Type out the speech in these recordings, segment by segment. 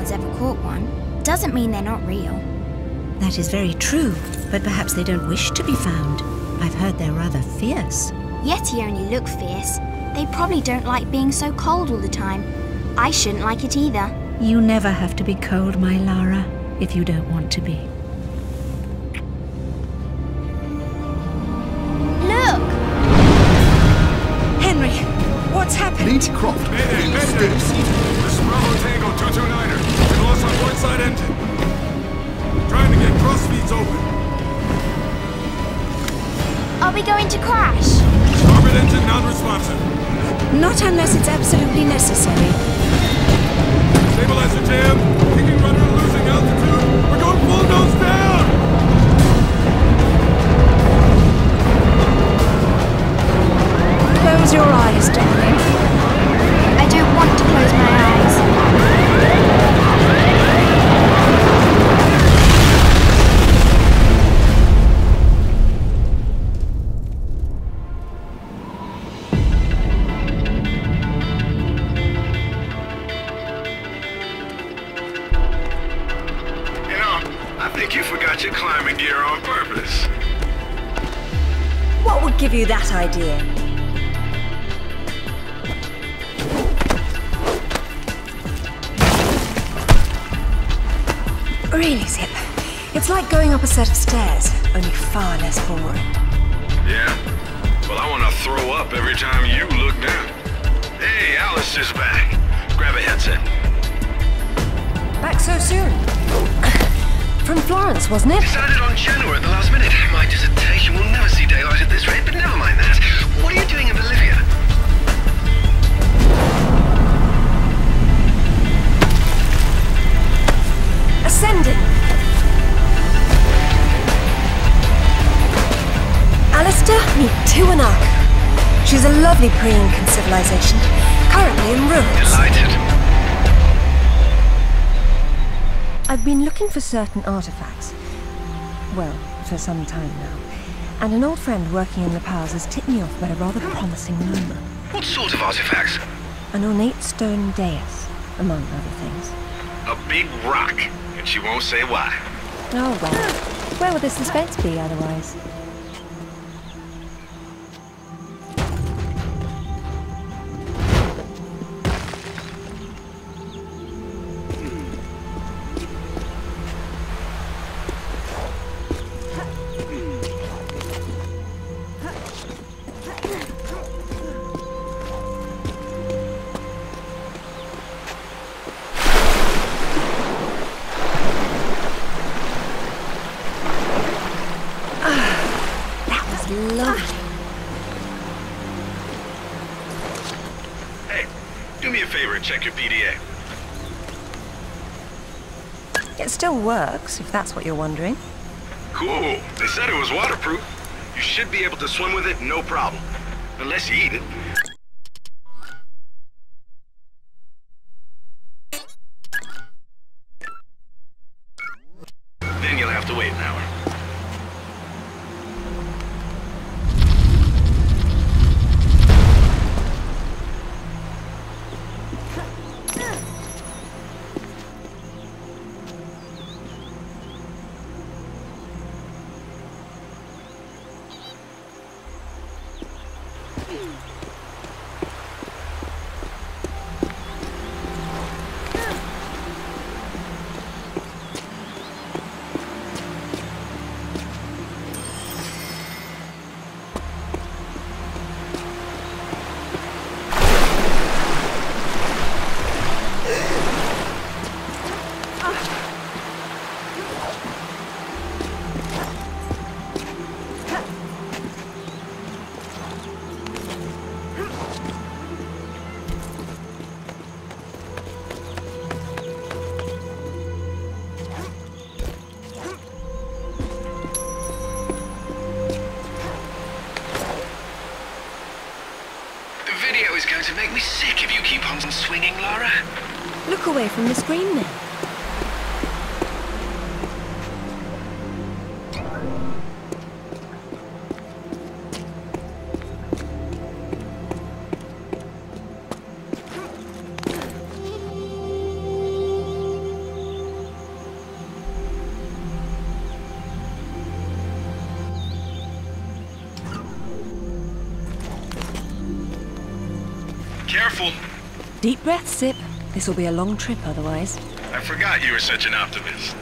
anyone's ever caught one doesn't mean they're not real. That is very true, but perhaps they don't wish to be found. I've heard they're rather fierce. Yeti only look fierce. They probably don't like being so cold all the time. I shouldn't like it either. You never have to be cold, my Lara, if you don't want to be. Look! Henry, what's happened? Lara Croft, please stay seated. This is Bravo Tango 229er. We lost our port side engine. Trying to get cross feeds open. Are we going to crash? Starboard engine non-responsive. Not unless it's absolutely necessary. Stabilizer jam. Kicking rudder losing altitude. We're going full nose down. Close your eyes, darling. I don't want to close my eyes. You forgot your climbing gear on purpose. What would give you that idea? Really, Zip. It's like going up a set of stairs, only far less boring. Yeah? Well, I want to throw up every time you look down. Hey, Alistair's back. Grab a headset. Back so soon? From Florence, wasn't it? Decided on Genoa at the last minute. My dissertation will never see daylight at this rate, but never mind that. What are you doing in Bolivia? Ascending. Alistair, meet Tiwanaku. She's a lovely pre-Incan civilization, currently in ruins. Delighted. I've been looking for certain artifacts. Well, for some time now. And an old friend working in the powers has tipped me off about a rather promising lure. What sort of artifacts? An ornate stone dais, among other things. A big rock, and she won't say why. Oh well, where would the suspense be otherwise? Hey, do me a favor and check your PDA. It still works, if that's what you're wondering. Cool. They said it was waterproof. You should be able to swim with it, no problem. Unless you eat it. Then you'll have to wait an hour. Is going to make me sick if you keep on swinging, Lara. Look away from the screen then. Careful. Deep breath, Sip. This will be a long trip otherwise. I forgot you were such an optimist.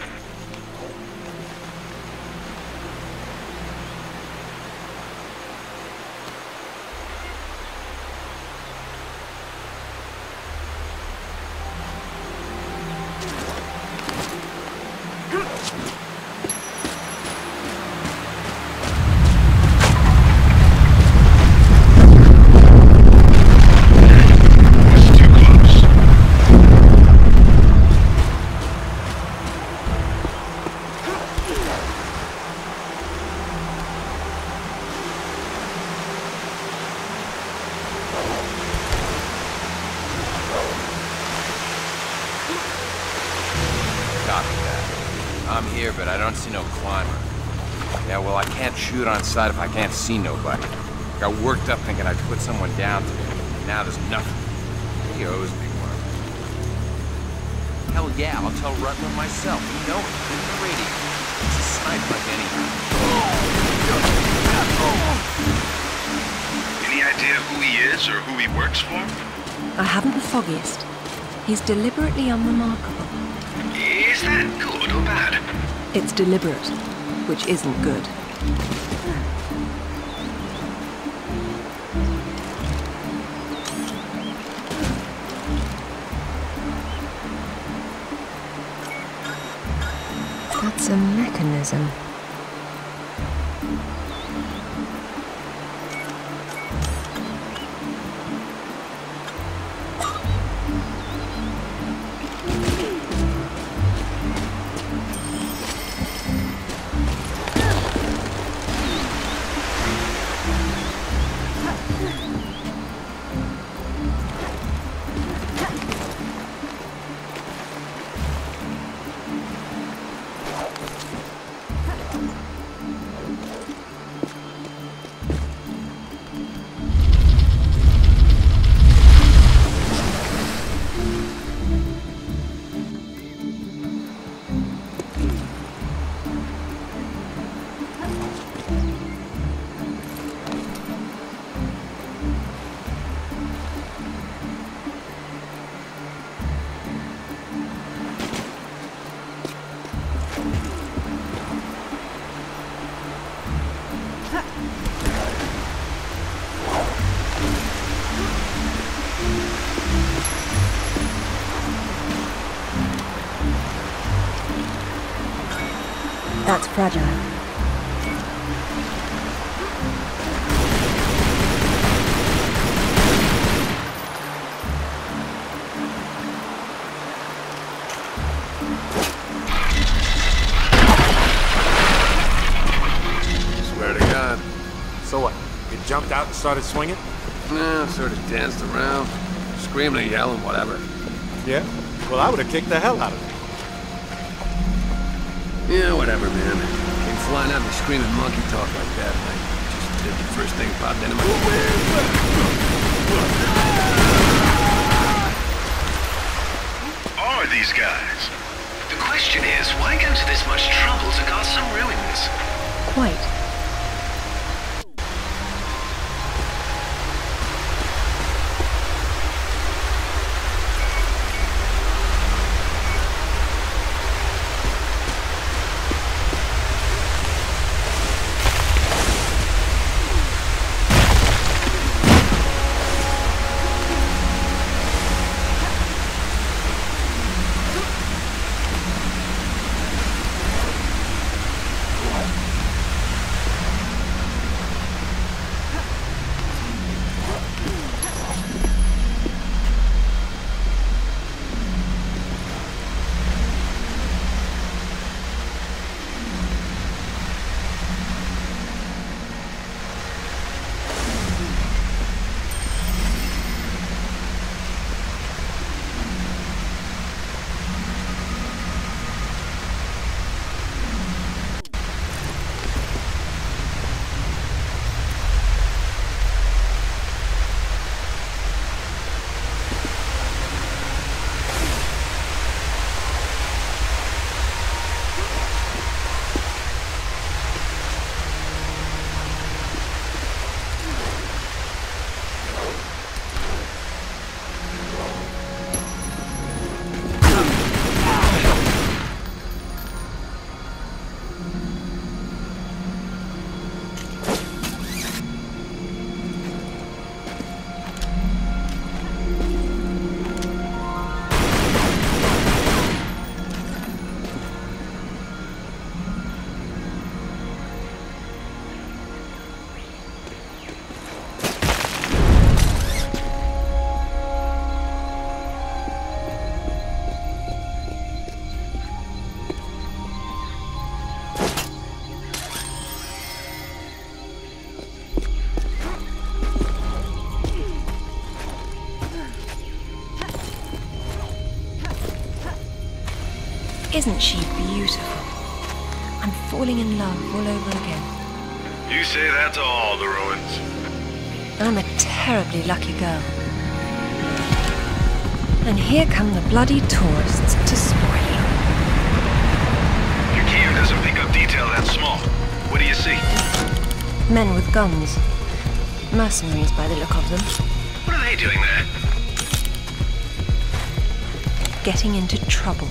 I'm here, but I don't see no climber. Yeah, well, I can't shoot on sight if I can't see nobody. Got worked up thinking I'd put someone down today. Now there's nothing. He owes me one. Hell yeah, I'll tell Rutland myself. You know it. It's the radio. It's a snipe like anything. Any idea who he is or who he works for? I haven't the foggiest. He's deliberately unremarkable. Is that good or bad? It's deliberate, which isn't good. That's a mechanism. That's fragile. Swear to God. So what? You jumped out and started swinging? No, sort of danced around, screaming and yelling, whatever. Yeah? Well, I would have kicked the hell out of it. Yeah, whatever, man. Came flying out and screaming monkey talk like that. I just did the first thing popped into my... Who are these guys? The question is, why go to this much trouble to guard some ruins? Quite. Isn't she beautiful? I'm falling in love all over again. You say that to all the ruins. I'm a terribly lucky girl. And here come the bloody tourists to spoil it. Your gear doesn't pick up detail that small. What do you see? Men with guns. Mercenaries by the look of them. What are they doing there? Getting into trouble.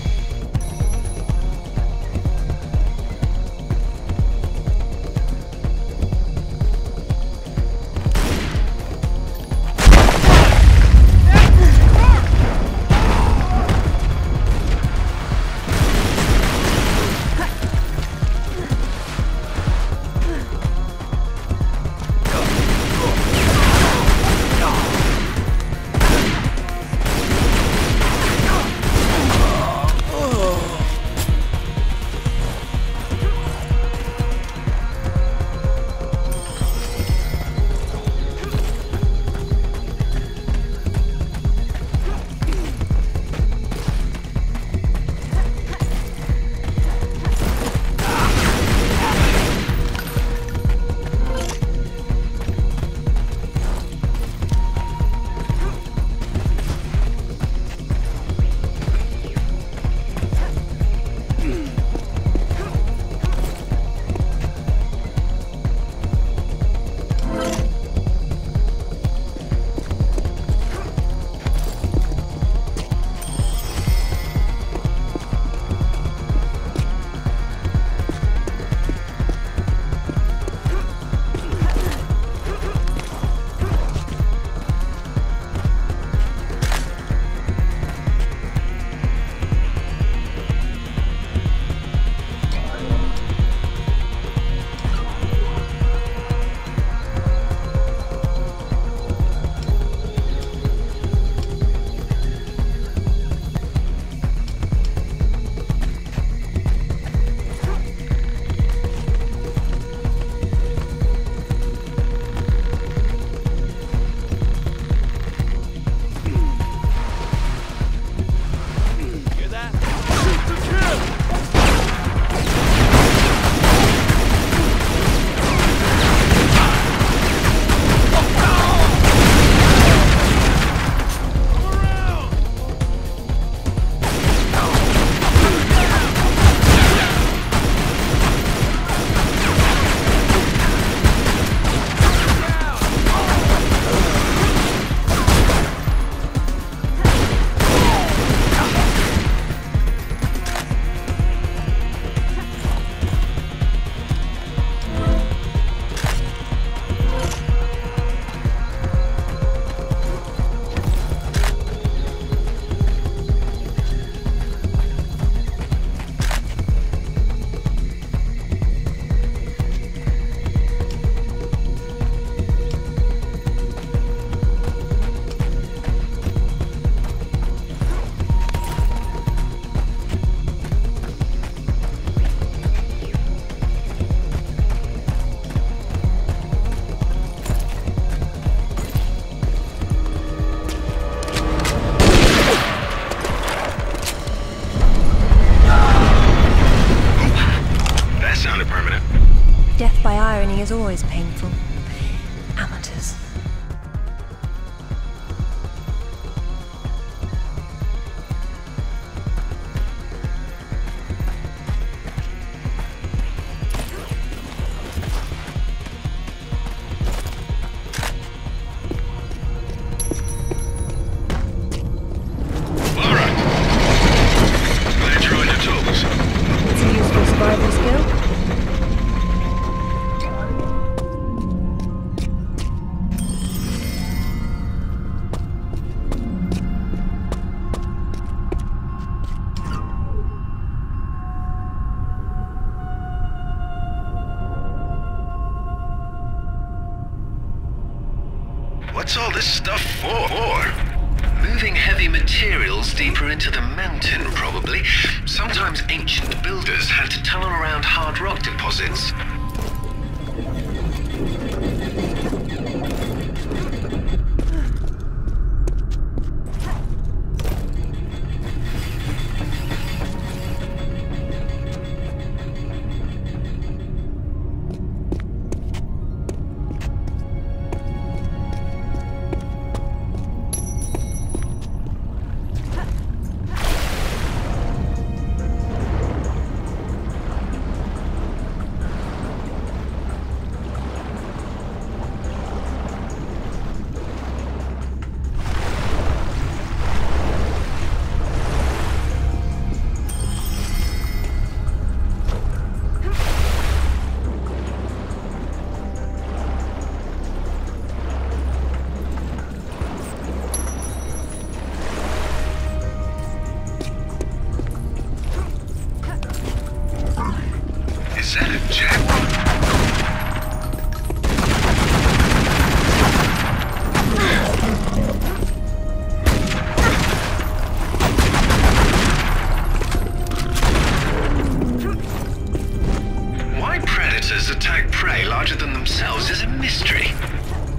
Is always painful. Amateurs. Lara! Glad you're on your toes. It's a useful survival skill. What's all this stuff for? Moving heavy materials deeper into the mountain, probably. Sometimes ancient builders had to tunnel around hard rock deposits.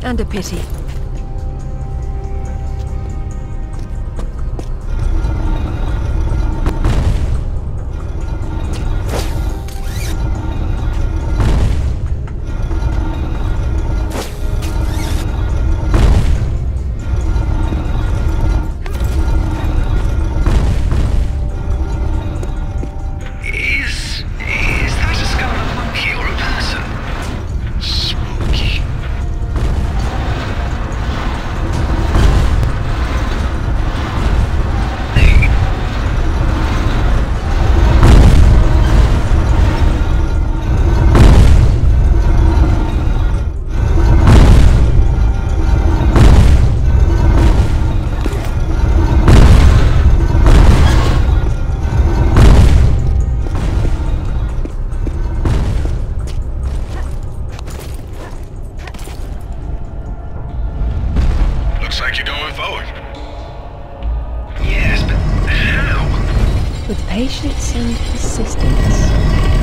And a pity. Is that a skull of a monkey or a person? Spooky. Looks like you're going forward. Yes, but how? With patience and persistence.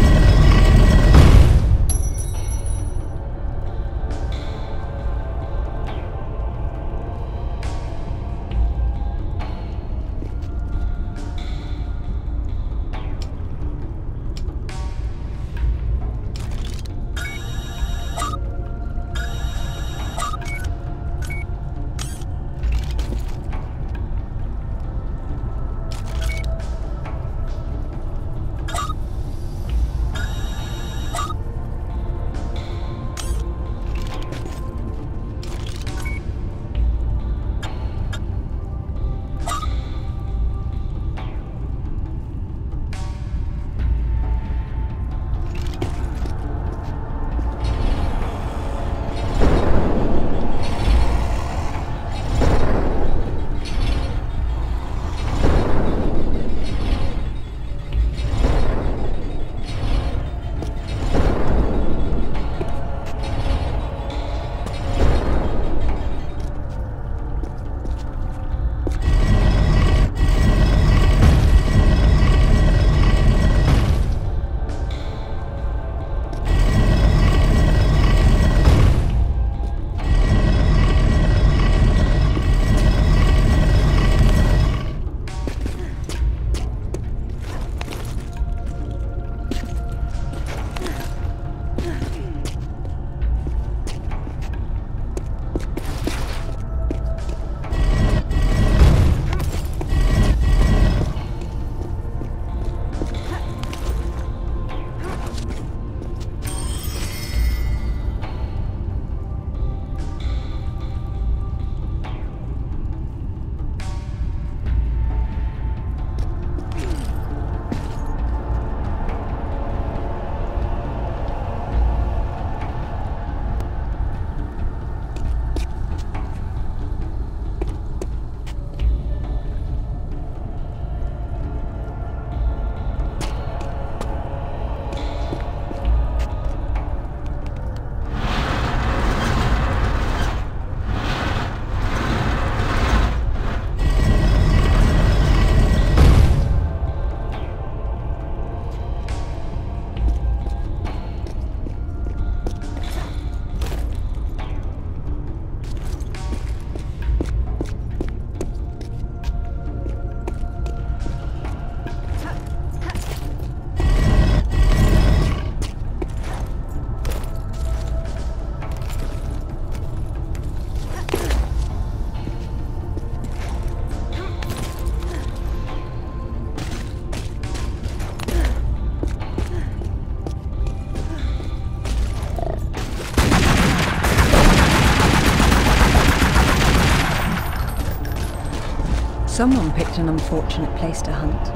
Someone picked an unfortunate place to hunt.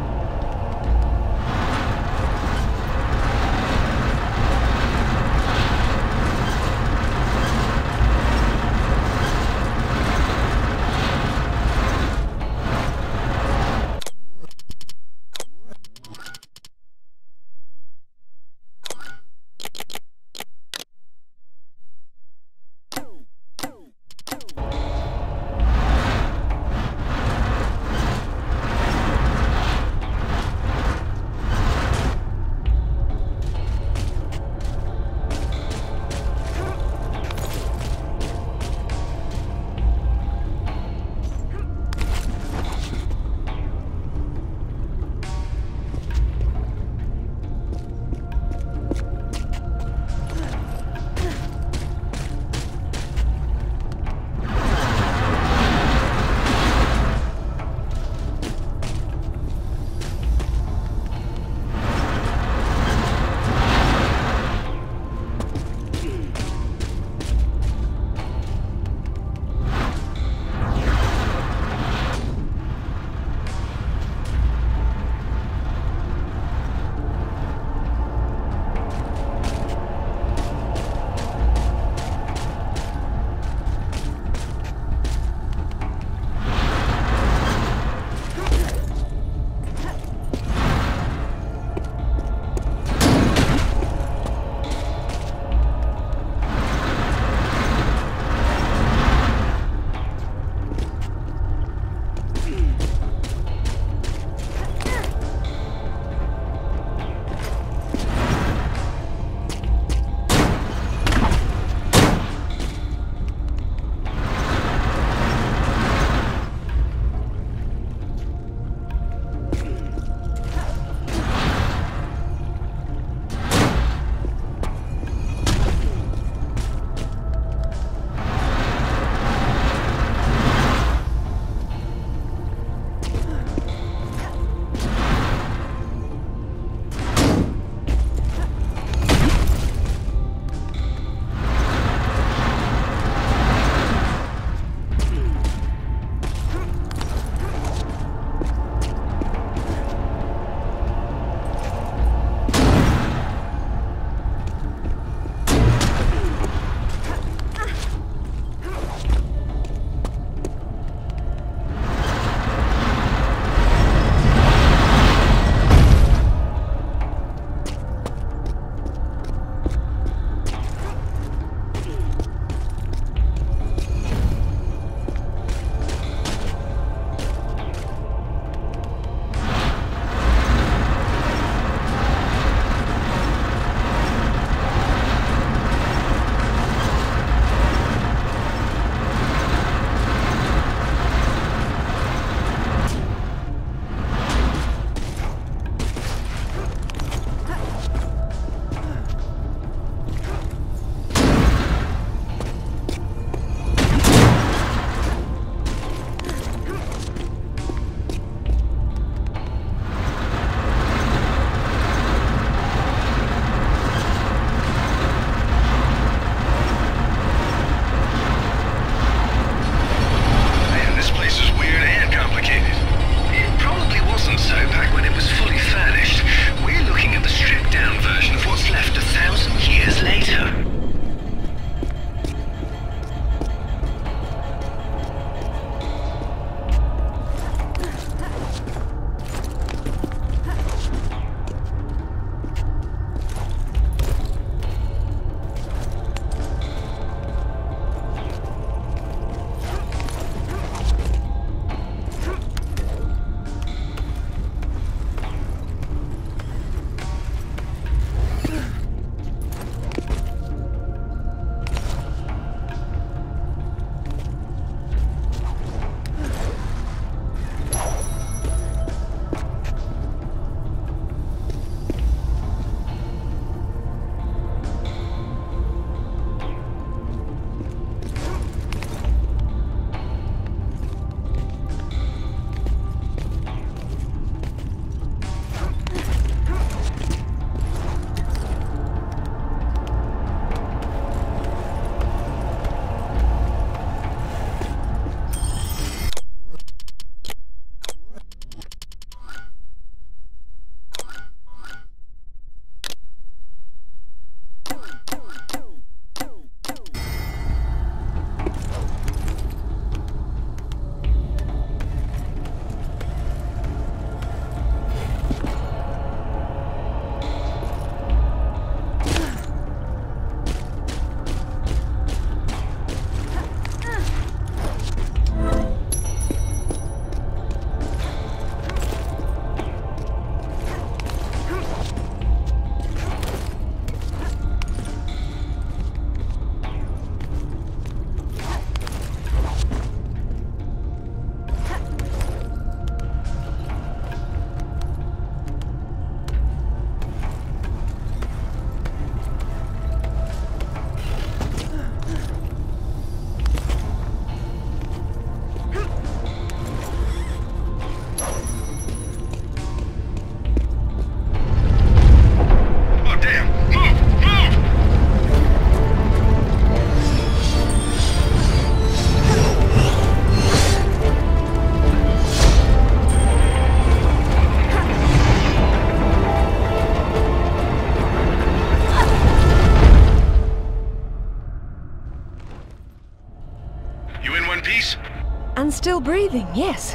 And still breathing, yes.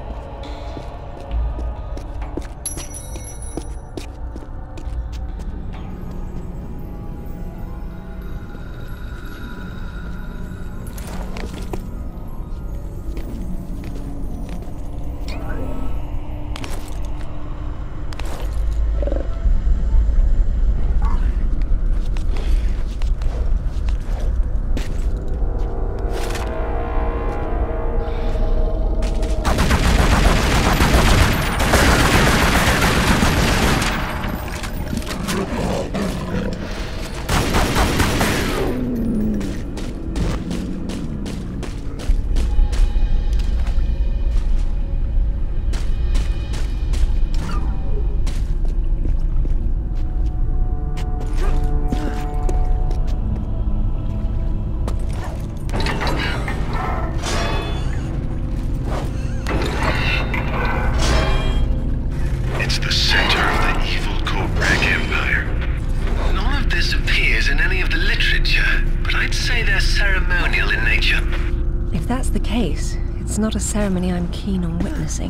If that's the case, it's not a ceremony I'm keen on witnessing.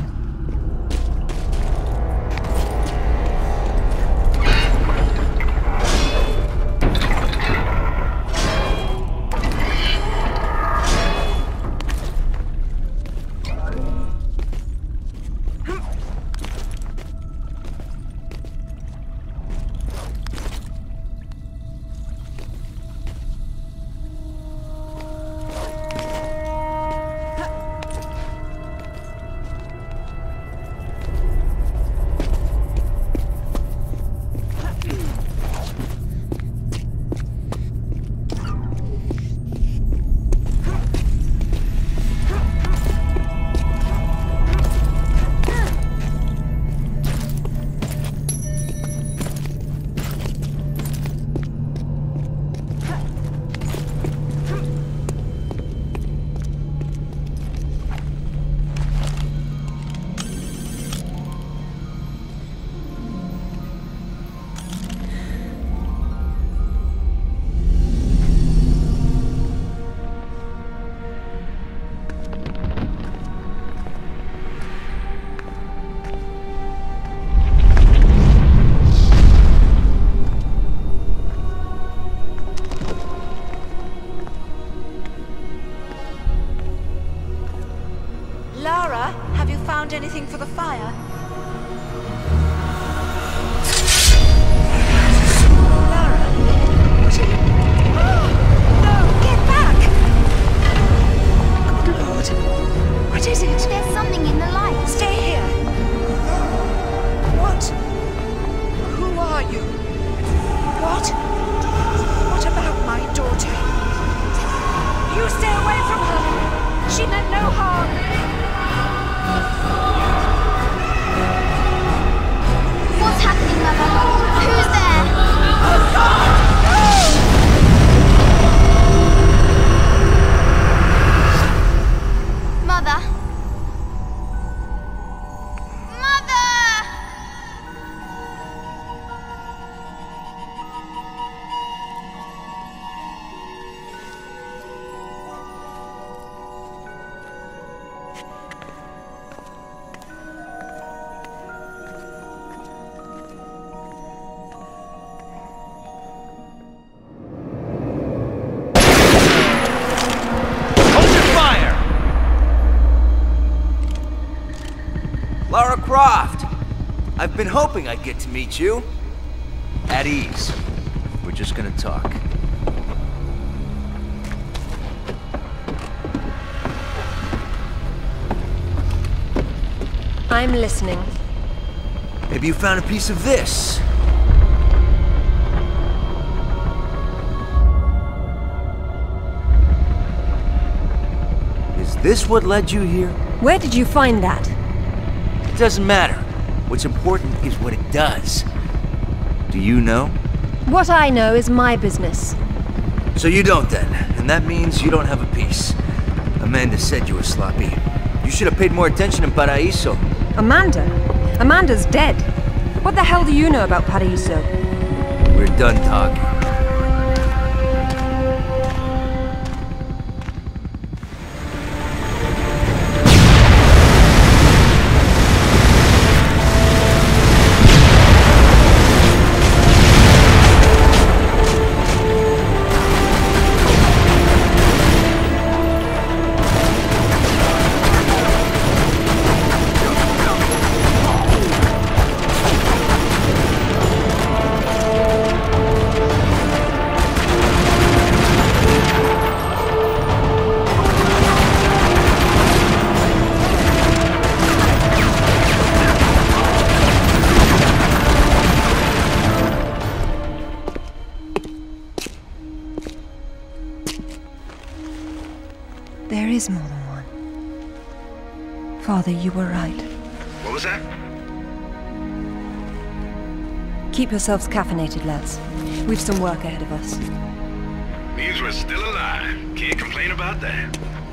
Lara, have you found anything for the fire? Lara? Oh, no, get back! Good Lord. What is it? There's something in the light. Stay here. What? Who are you? What? What about my daughter? You stay away from her. She meant no harm. What's happening, Mother? Who's there? Oh, God! Mother? Mother! Lara Croft! I've been hoping I'd get to meet you. At ease. We're just gonna talk. I'm listening. Maybe you found a piece of this. Is this what led you here? Where did you find that? It doesn't matter. What's important is what it does. Do you know? What I know is my business. So you don't then, and that means you don't have a piece. Amanda said you were sloppy. You should have paid more attention in Paraíso. Amanda? Amanda's dead. What the hell do you know about Paraíso? We're done talking. is more than one. Father, you were right. What was that? Keep yourselves caffeinated, lads. We've some work ahead of us. Means we're still alive. Can't complain about that.